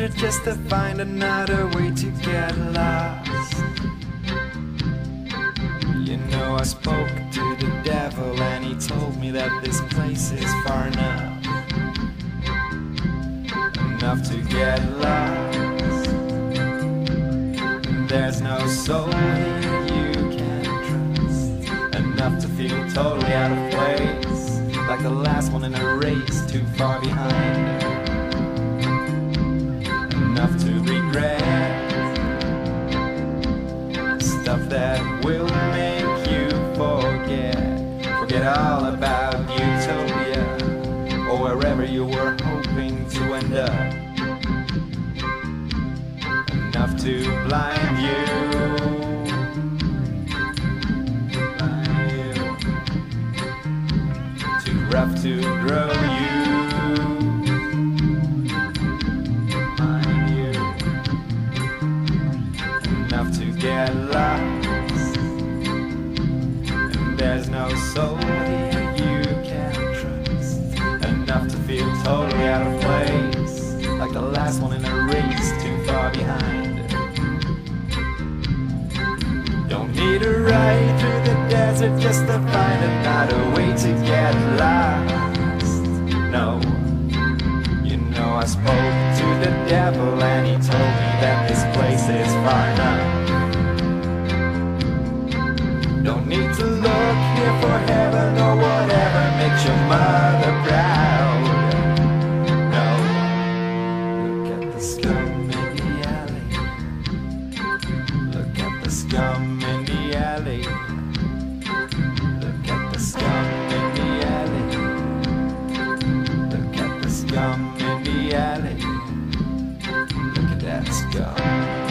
desert just to find another way to get lost. You know, I spoke to the devil and he told me that this place is far enough to get lost. There's no soul here you can trust, enough to feel totally out of place, like the last one in a race too far behind, enough to regret stuff that will make you forget all about utopia or wherever you were hoping to end up, enough to blind you, too rough to grow you, mind you, enough to get lost, and there's no soul here you can trust, enough to feel totally out of place, like the last one in a race too far behind. Don't need a ride through the desert just to find another way to get lost. No, you know, I spoke to the devil and he told me that this place is far enough. Don't need to look here for heaven or whatever makes your mother proud. No, look at the scum in the alley. Look at the scum in the alley. Look at the scum in the alley. Look at the scum in the alley. Look at that scum.